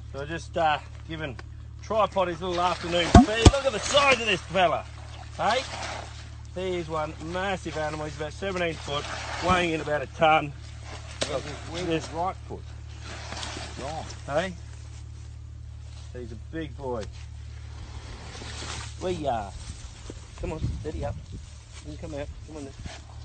So just giving tripod his little afternoon feed. Look at the size of this fella. Hey, here's one massive animal. He's about 17 foot, weighing in about a tonne. Where's his right foot? Gone. Hey, he's a big boy. We are. Come on, steady up. You can come out. Come on then.